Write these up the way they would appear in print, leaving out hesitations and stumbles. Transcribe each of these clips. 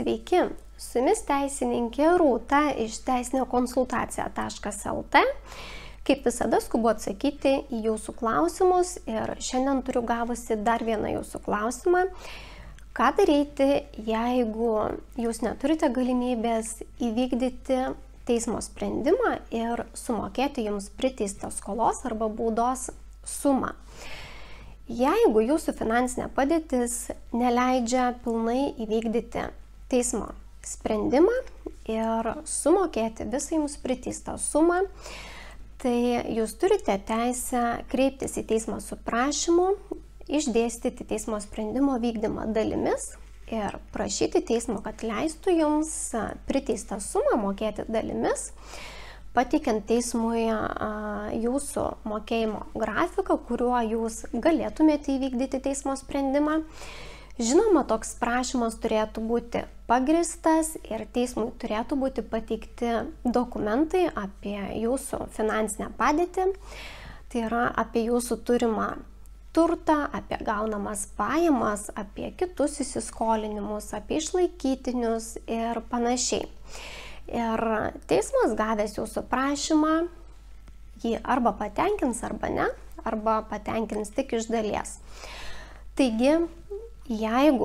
Sveiki, su jumis teisininkė Rūta iš teisinėkonsultacija.lt. Kaip visada skubu atsakyti į jūsų klausimus ir šiandien turiu gavusi dar vieną jūsų klausimą. Ką daryti, jeigu jūs neturite galimybės įvykdyti teismo sprendimą ir sumokėti jums priteistą skolos arba baudos sumą? Jeigu jūsų finansinė padėtis neleidžia pilnai įvykdyti teismo sprendimą ir sumokėti visą jums priteistą sumą, tai jūs turite teisę kreiptis į teismą su prašymu, išdėstyti teismo sprendimo vykdymą dalimis ir prašyti teismo, kad leistų jums priteistą sumą mokėti dalimis, pateikiant teismui jūsų mokėjimo grafiką, kuriuo jūs galėtumėte įvykdyti teismo sprendimą. Žinoma, toks prašymas turėtų būti pagrįstas ir teismui turėtų būti pateikti dokumentai apie jūsų finansinę padėtį, tai yra apie jūsų turimą turtą, apie gaunamas pajamas, apie kitus įsiskolinimus, apie išlaikytinius ir panašiai. Ir teismas gavęs jūsų prašymą, jį arba patenkins arba ne, arba patenkins tik iš dalies. Taigi, jeigu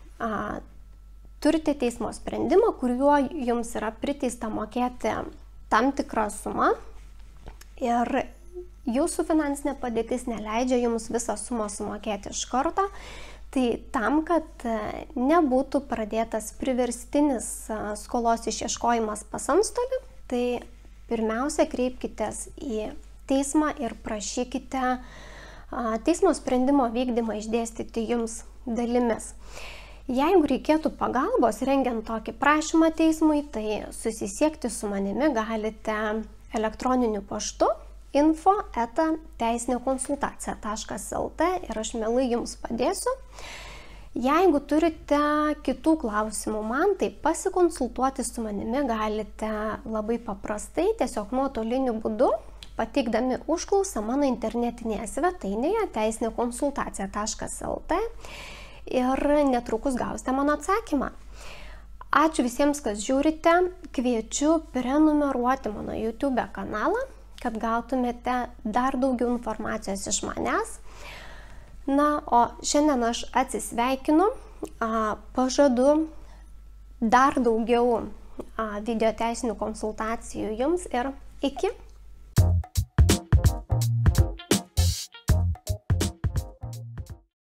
turite teismo sprendimą, kuriuo jums yra priteista mokėti tam tikrą sumą ir jūsų finansinė padėtis neleidžia jums visą sumą sumokėti iš karto, tai tam, kad nebūtų pradėtas priverstinis skolos išieškojimas pas antstolį, tai pirmiausia kreipkitės į teismą ir prašykite teismo sprendimo vykdymą išdėstyti jums dalimis. Jeigu reikėtų pagalbos rengiant tokį prašymą teismui, tai susisiekti su manimi galite elektroniniu paštu info@teisinėkonsultacija.lt ir aš mielai jums padėsiu. Jeigu turite kitų klausimų man, tai pasikonsultuoti su manimi galite labai paprastai, tiesiog nuotoliniu būdu, pateikdami užklausą mano internetinėje svetainėje teisinėkonsultacija.lt ir netrukus gausite mano atsakymą. Ačiū visiems, kas žiūrite, kviečiu prenumeruoti mano YouTube kanalą, kad gautumėte dar daugiau informacijos iš manęs. Na, o šiandien aš atsisveikinu, pažadu dar daugiau video teisinių konsultacijų jums ir iki.